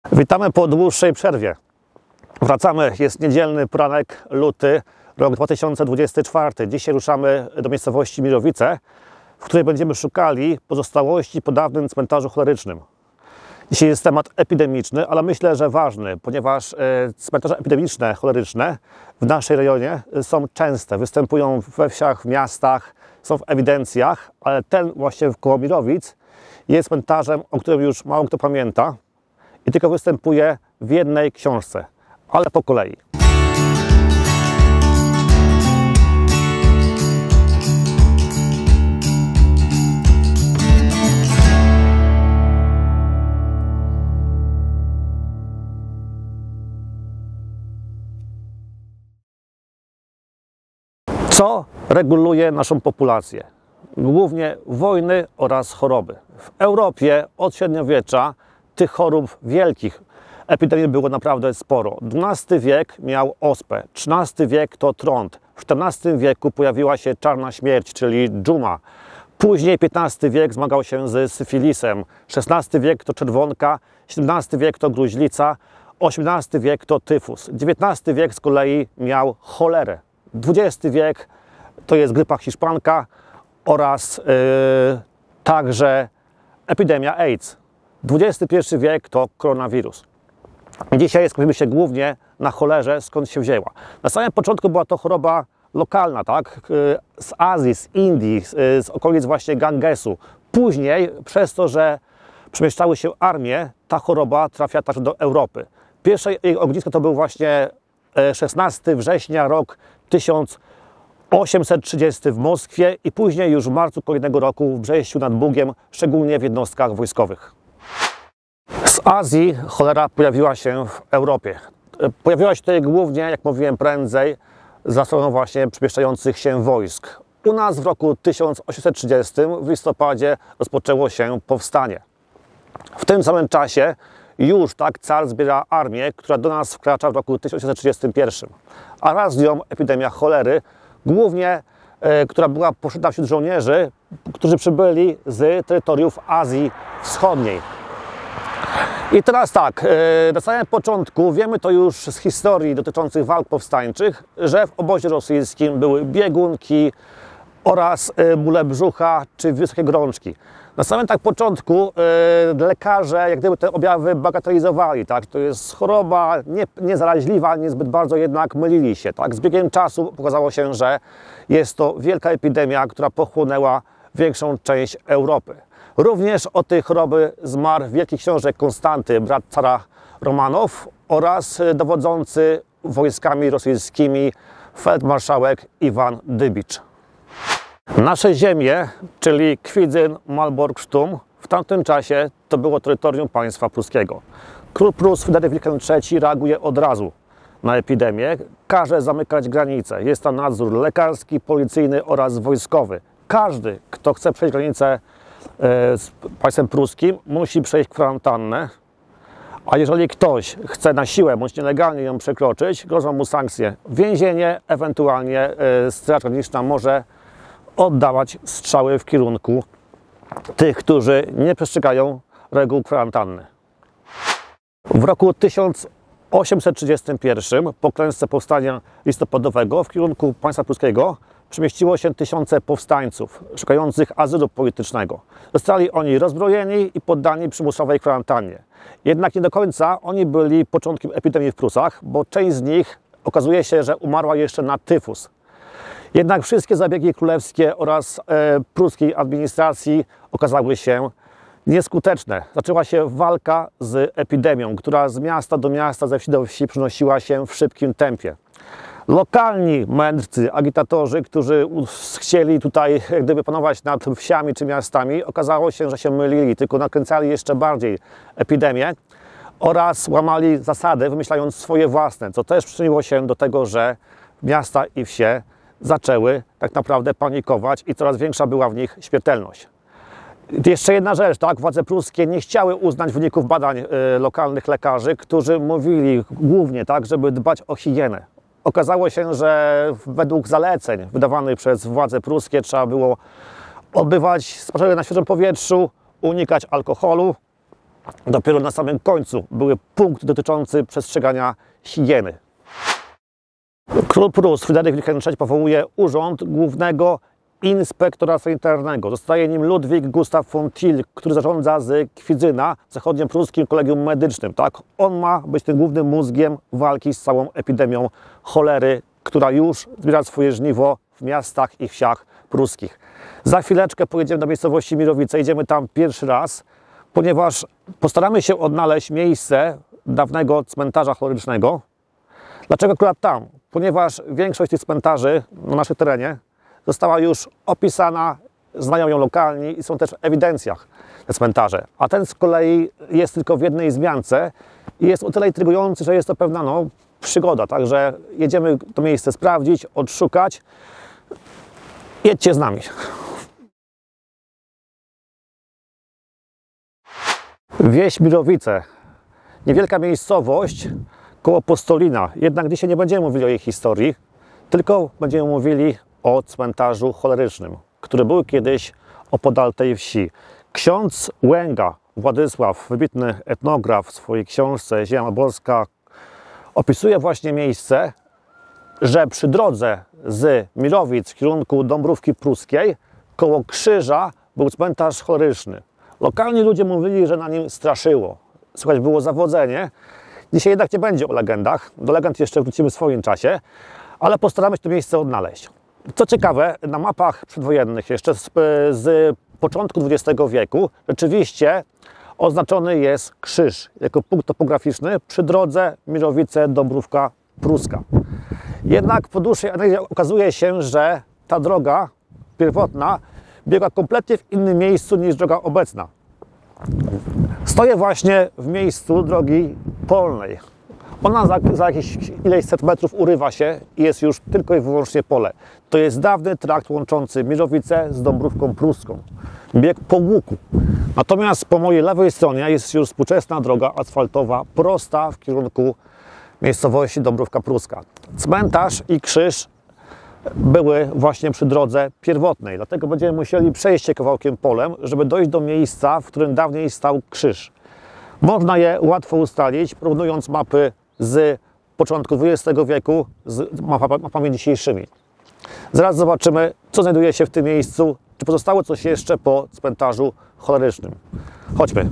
Witamy po dłuższej przerwie. Wracamy, jest niedzielny poranek, luty, rok 2024. Dzisiaj ruszamy do miejscowości Mirowice, w której będziemy szukali pozostałości po dawnym cmentarzu cholerycznym. Dzisiaj jest temat epidemiczny, ale myślę, że ważny, ponieważ cmentarze epidemiczne, choleryczne w naszym rejonie są częste, występują we wsiach, w miastach, są w ewidencjach, ale ten właśnie koło Mirowic jest cmentarzem, o którym już mało kto pamięta i tylko występuje w jednej książce, ale po kolei. Co reguluje naszą populację? Głównie wojny oraz choroby. W Europie od średniowiecza tych chorób wielkich, epidemii było naprawdę sporo. XII wiek miał ospę, XIII wiek to trąd, w XIV wieku pojawiła się czarna śmierć, czyli dżuma. Później XV wiek zmagał się z syfilisem, XVI wiek to czerwonka, XVII wiek to gruźlica, XVIII wiek to tyfus, XIX wiek z kolei miał cholerę. XX wiek to jest grypa hiszpanka oraz także epidemia AIDS. XXI wiek to koronawirus. Dzisiaj skupimy się głównie na cholerze, skąd się wzięła. Na samym początku była to choroba lokalna, tak? Z Azji, z Indii, z okolic właśnie Gangesu. Później, przez to, że przemieszczały się armie, ta choroba trafia także do Europy. Pierwsze jej ognisko to był właśnie 16 września, rok 1830 w Moskwie i później już w marcu kolejnego roku w Brześciu nad Bugiem, szczególnie w jednostkach wojskowych. Z Azji cholera pojawiła się w Europie. Pojawiła się tutaj głównie, jak mówiłem prędzej, za sprawą właśnie przemieszczających się wojsk. U nas w roku 1830 w listopadzie rozpoczęło się powstanie. W tym samym czasie już tak car zbiera armię, która do nas wkracza w roku 1831. A raz z nią epidemia cholery, głównie która była poszedna wśród żołnierzy, którzy przybyli z terytoriów Azji Wschodniej. I teraz tak, na samym początku wiemy to już z historii dotyczących walk powstańczych, że w obozie rosyjskim były biegunki oraz bóle brzucha czy wysokie gorączki. Na samym tak początku lekarze jak gdyby te objawy bagatelizowali, tak? To jest choroba niezaraźliwa, niezbyt bardzo jednak mylili się, tak? Z biegiem czasu pokazało się, że jest to wielka epidemia, która pochłonęła większą część Europy. Również od tej choroby zmarł wielki książę Konstanty, brat cara Romanow oraz dowodzący wojskami rosyjskimi feldmarszałek Iwan Dybicz. Nasze ziemie, czyli Kwidzyn, Malbork, Sztum, w tamtym czasie to było terytorium państwa pruskiego. Król Prus Fryderyk Wilhelm III reaguje od razu na epidemię, każe zamykać granice. Jest tam nadzór lekarski, policyjny oraz wojskowy. Każdy, kto chce przejść granicę z państwem pruskim, musi przejść kwarantannę, a jeżeli ktoś chce na siłę bądź nielegalnie ją przekroczyć, grożą mu sankcje, więzienie, ewentualnie Straż Graniczna może oddawać strzały w kierunku tych, którzy nie przestrzegają reguł kwarantanny. W roku 1831 po klęsce powstania listopadowego w kierunku państwa pruskiego przemieściło się tysiące powstańców szukających azylu politycznego. Zostali oni rozbrojeni i poddani przymusowej kwarantannie. Jednak nie do końca oni byli początkiem epidemii w Prusach, bo część z nich okazuje się, że umarła jeszcze na tyfus. Jednak wszystkie zabiegi królewskie oraz pruskiej administracji okazały się nieskuteczne. Zaczęła się walka z epidemią, która z miasta do miasta, ze wsi do wsi przynosiła się w szybkim tempie. Lokalni mędrcy, agitatorzy, którzy chcieli tutaj jak gdyby panować nad wsiami czy miastami, okazało się, że się mylili, tylko nakręcali jeszcze bardziej epidemię oraz łamali zasady, wymyślając swoje własne, co też przyczyniło się do tego, że miasta i wsie zaczęły tak naprawdę panikować i coraz większa była w nich śmiertelność. Jeszcze jedna rzecz, tak? Władze pruskie nie chciały uznać wyników badań lokalnych lekarzy, którzy mówili głównie tak, żeby dbać o higienę. Okazało się, że według zaleceń wydawanych przez władze pruskie trzeba było odbywać spacery na świeżym powietrzu, unikać alkoholu Dopiero na samym końcu były punkty dotyczące przestrzegania higieny. Król Prus Fryderyk Wilhelm III powołuje Urząd Głównego Inspektora Sanitarnego. Zostaje nim Ludwik Gustav von Thiel, który zarządza z Kwidzyna, zachodniopruskim kolegium medycznym. Tak? On ma być tym głównym mózgiem walki z całą epidemią cholery, która już zbiera swoje żniwo w miastach i wsiach pruskich. Za chwileczkę pojedziemy do miejscowości Mirowice. Idziemy tam pierwszy raz, ponieważ postaramy się odnaleźć miejsce dawnego cmentarza cholerycznego. Dlaczego akurat tam? Ponieważ większość tych cmentarzy na naszym terenie została już opisana, znają ją lokalni i są też w ewidencjach te cmentarze. A ten z kolei jest tylko w jednej wzmiance i jest o tyle intrygujący, że jest to pewna przygoda. Także jedziemy to miejsce sprawdzić, odszukać. Jedźcie z nami. Wieś Mirowice. Niewielka miejscowość koło Postolina. Jednak dzisiaj nie będziemy mówili o jej historii, tylko będziemy mówili o cmentarzu cholerycznym, który był kiedyś opodal tej wsi. Ksiądz Łęga, Władysław, wybitny etnograf w swojej książce Ziemia Maborska, opisuje właśnie miejsce, że przy drodze z Mirowic w kierunku Dąbrówki Pruskiej koło krzyża był cmentarz choleryczny. Lokalni ludzie mówili, że na nim straszyło. Słuchaj, było zawodzenie. Dzisiaj jednak nie będzie o legendach. Do legend jeszcze wrócimy w swoim czasie, ale postaramy się to miejsce odnaleźć. Co ciekawe, na mapach przedwojennych jeszcze z początku XX wieku rzeczywiście oznaczony jest krzyż jako punkt topograficzny przy drodze Mirowice-Dąbrówka Pruska. Jednak po dłuższej analizie okazuje się, że ta droga pierwotna biegła kompletnie w innym miejscu niż droga obecna. Stoję właśnie w miejscu drogi polnej. Ona za jakieś ileś set metrów urywa się i jest już tylko i wyłącznie pole. To jest dawny trakt łączący Mirowice z Dąbrówką Pruską. Bieg po łuku. Natomiast po mojej lewej stronie jest już współczesna droga asfaltowa, prosta w kierunku miejscowości Dąbrówka Pruska. Cmentarz i krzyż były właśnie przy drodze pierwotnej. Dlatego będziemy musieli przejść się kawałkiem polem, żeby dojść do miejsca, w którym dawniej stał krzyż. Można je łatwo ustalić, porównując mapy z początku XX wieku z mapami dzisiejszymi. Zaraz zobaczymy, co znajduje się w tym miejscu, czy pozostało coś jeszcze po cmentarzu cholerycznym. Chodźmy.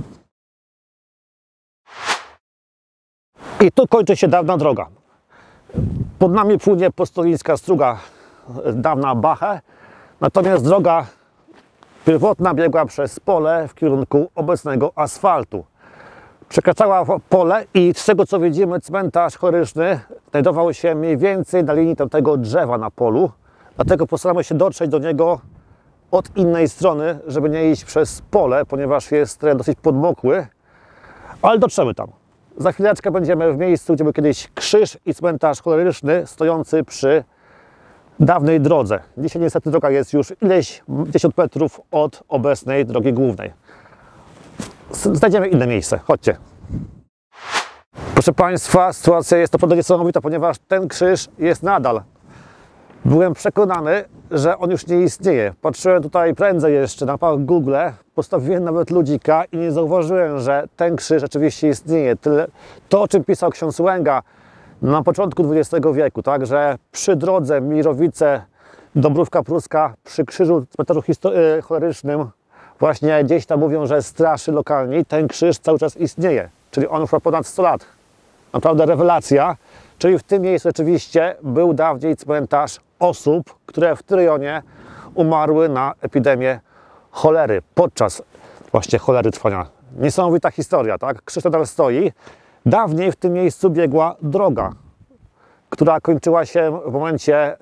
I tu kończy się dawna droga. Pod nami płynie postolińska struga, dawna Bache, natomiast droga pierwotna biegła przez pole w kierunku obecnego asfaltu. Przekraczała pole i z tego co widzimy, cmentarz choleryczny znajdował się mniej więcej na linii tamtego drzewa na polu, dlatego postaramy się dotrzeć do niego od innej strony, żeby nie iść przez pole, ponieważ jest teren dosyć podmokły, ale dotrzemy tam. Za chwileczkę będziemy w miejscu, gdzie był kiedyś krzyż i cmentarz choleryczny stojący przy dawnej drodze. Dzisiaj niestety droga jest już ileś dziesiąt metrów od obecnej drogi głównej. Znajdziemy inne miejsce. Chodźcie. Proszę Państwa, sytuacja jest naprawdę niesamowita, ponieważ ten krzyż jest nadal. Byłem przekonany, że on już nie istnieje. Patrzyłem tutaj prędzej jeszcze na mapach Google, postawiłem nawet ludzika i nie zauważyłem, że ten krzyż rzeczywiście istnieje. To, o czym pisał ksiądz Łęga na początku XX wieku, tak, że przy drodze Mirowice, Dąbrówka Pruska, przy krzyżu cmentarzu cholerycznym, właśnie gdzieś tam mówią, że straszy lokalni, ten krzyż cały czas istnieje, czyli on już ma ponad 100 lat. Naprawdę rewelacja, czyli w tym miejscu rzeczywiście był dawniej cmentarz osób, które w tym rejonie umarły na epidemię cholery, podczas właśnie cholery trwania. Niesamowita historia, tak? Krzyż nadal stoi. Dawniej w tym miejscu biegła droga, która kończyła się w momencie,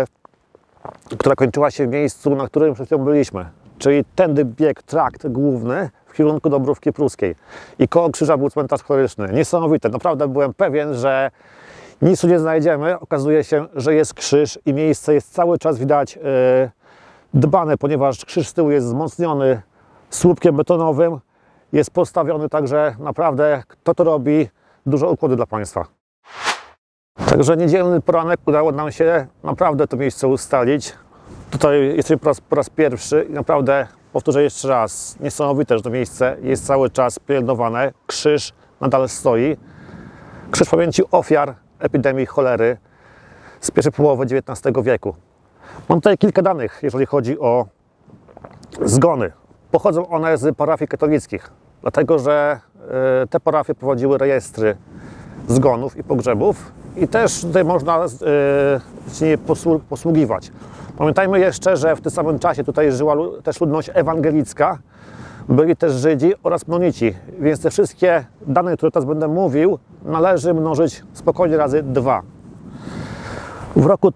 w miejscu, na którym przed chwilą byliśmy. Czyli tędy biegł trakt główny w kierunku Dąbrówki Pruskiej. I koło krzyża był cmentarz choleryczny. Niesamowite. Naprawdę byłem pewien, że nic tu nie znajdziemy. Okazuje się, że jest krzyż i miejsce jest cały czas widać dbane, ponieważ krzyż z tyłu jest wzmocniony słupkiem betonowym. Jest postawiony, także naprawdę kto to robi, dużo układu dla Państwa. Także niedzielny poranek udało nam się naprawdę to miejsce ustalić. Tutaj jesteśmy po raz pierwszy i naprawdę powtórzę jeszcze raz, niesamowite, że to miejsce jest cały czas pielęgnowane. Krzyż nadal stoi. Krzyż pamięci ofiar epidemii cholery z pierwszej połowy XIX wieku. Mam tutaj kilka danych, jeżeli chodzi o zgony. Pochodzą one z parafii katolickich, dlatego że te parafie prowadziły rejestry zgonów i pogrzebów i też tutaj można się nimi posługiwać. Pamiętajmy jeszcze, że w tym samym czasie tutaj żyła też ludność ewangelicka, byli też Żydzi oraz Mennonici, więc te wszystkie dane, które teraz będę mówił, należy mnożyć spokojnie razy 2. W roku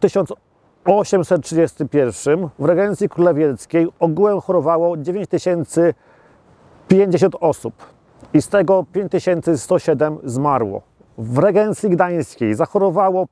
1831 w regencji królewieckiej ogółem chorowało 9050 osób i z tego 5107 zmarło. W regencji gdańskiej zachorowało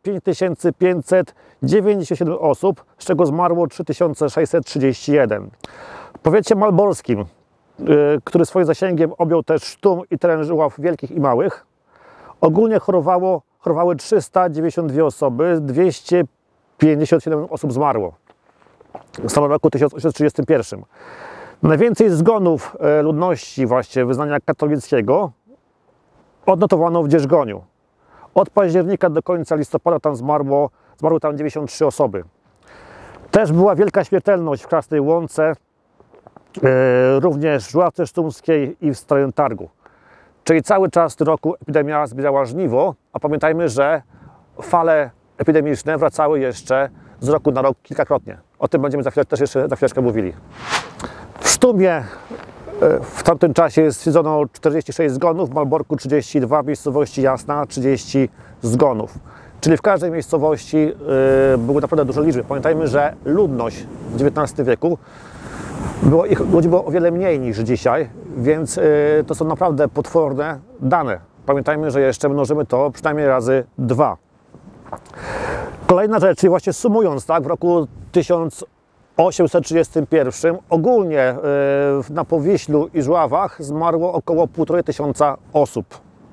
5597 osób, z czego zmarło 3631. W powiecie malborskim, który swoim zasięgiem objął też Sztum i teren Żyław wielkich i małych, ogólnie chorowały 392 osoby, 257 osób zmarło w samym roku 1831. Najwięcej zgonów ludności właśnie wyznania katolickiego odnotowano w Dzierżgoniu. Od października do końca listopada tam zmarły tam 93 osoby. Też była wielka śmiertelność w Krasnej Łące, również w Żuławce Sztumskiej i w Starym Targu. Czyli cały czas w tym roku epidemia zbierała żniwo, a pamiętajmy, że fale epidemiczne wracały jeszcze z roku na rok kilkakrotnie. O tym będziemy też jeszcze za chwileczkę mówili. W Sztumie w tamtym czasie stwierdzono 46 zgonów, w Malborku 32, w miejscowości Jasna 30 zgonów. Czyli w każdej miejscowości były naprawdę duże liczby. Pamiętajmy, że ludność w XIX wieku, ludzi było o wiele mniej niż dzisiaj, więc to są naprawdę potworne dane. Pamiętajmy, że jeszcze mnożymy to przynajmniej razy 2. Kolejna rzecz, czyli właśnie sumując, tak, w roku 1831 ogólnie na Powiślu i Żuławach zmarło około 1500 osób.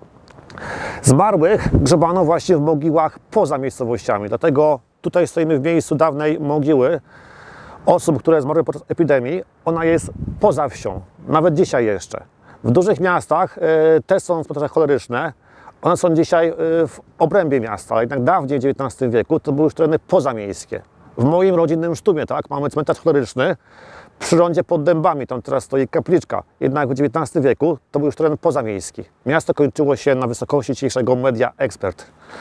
Zmarłych grzebano właśnie w mogiłach poza miejscowościami, dlatego tutaj stoimy w miejscu dawnej mogiły osób, które zmarły podczas epidemii. Ona jest poza wsią, nawet dzisiaj jeszcze. W dużych miastach też są cmentarze choleryczne, one są dzisiaj w obrębie miasta, ale jednak dawniej w XIX wieku to były już tereny pozamiejskie. W moim rodzinnym Sztumie, tak, mamy cmentarz choleryczny przy rondzie pod Dębami, tam teraz stoi kapliczka. Jednak w XIX wieku to był już teren pozamiejski. Miasto kończyło się na wysokości dzisiejszego Media Expert.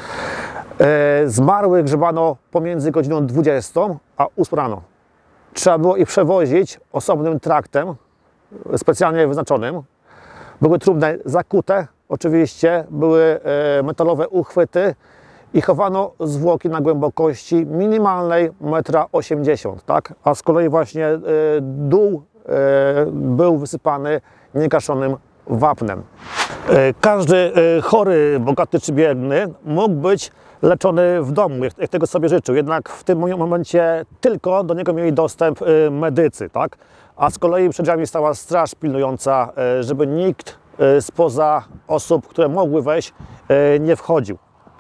Zmarłych grzebano pomiędzy godziną 20 a 8 rano. Trzeba było ich przewozić osobnym traktem, specjalnie wyznaczonym. Były trumny zakute, oczywiście, były metalowe uchwyty i chowano zwłoki na głębokości minimalnej 1,80 m, tak? A z kolei właśnie dół był wysypany niekaszonym wapnem. Każdy chory, bogaty czy biedny mógł być leczony w domu, jak tego sobie życzył. Jednak w tym momencie tylko do niego mieli dostęp medycy, tak? A z kolei przed drzwiami stała straż pilnująca, żeby nikt spoza osób, które mogły wejść, nie wchodził.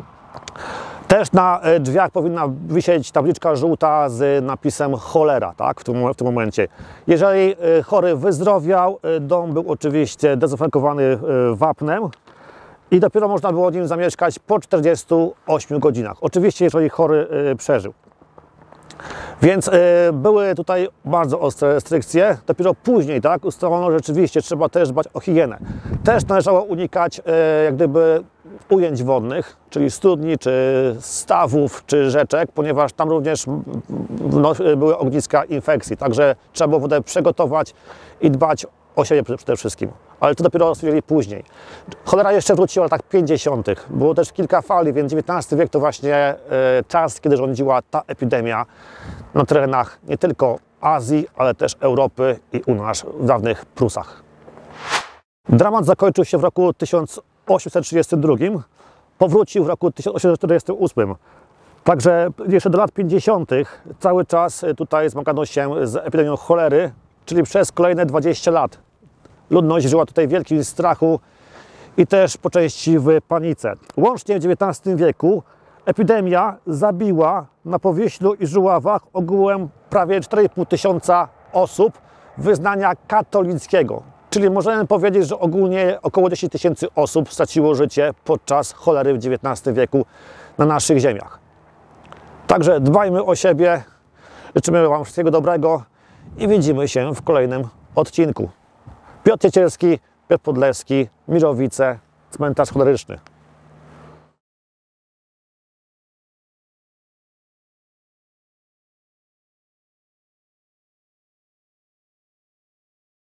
Też na drzwiach powinna wisieć tabliczka żółta z napisem cholera, tak? w tym momencie. Jeżeli chory wyzdrowiał, dom był oczywiście dezynfekowany wapnem i dopiero można było w nim zamieszkać po 48 godzinach. Oczywiście, jeżeli chory przeżył. Więc były tutaj bardzo ostre restrykcje. Dopiero później, tak, ustalono, że rzeczywiście trzeba też dbać o higienę. Też należało unikać jak gdyby ujęć wodnych, czyli studni, czy stawów, czy rzeczek, ponieważ tam również były ogniska infekcji. Także trzeba było wodę przygotować i dbać o siebie przede wszystkim. Ale to dopiero stwierdzili później. Cholera jeszcze wróciła w latach 50. Było też kilka fali, więc XIX wiek to właśnie czas, kiedy rządziła ta epidemia na terenach nie tylko Azji, ale też Europy i u nas w dawnych Prusach. Dramat zakończył się w roku 1832, powrócił w roku 1848. Także jeszcze do lat 50. cały czas tutaj zmagano się z epidemią cholery, czyli przez kolejne 20 lat. Ludność żyła tutaj w wielkim strachu i też po części w panice. Łącznie w XIX wieku epidemia zabiła na Powiślu i Żuławach ogółem prawie 4,5 tysiąca osób, wyznania katolickiego. Czyli możemy powiedzieć, że ogólnie około 10 tysięcy osób straciło życie podczas cholery w XIX wieku na naszych ziemiach. Także dbajmy o siebie, życzymy Wam wszystkiego dobrego i widzimy się w kolejnym odcinku. Piotr Ciecielski, Piotr Podlewski, Mirowice, cmentarz choleryczny.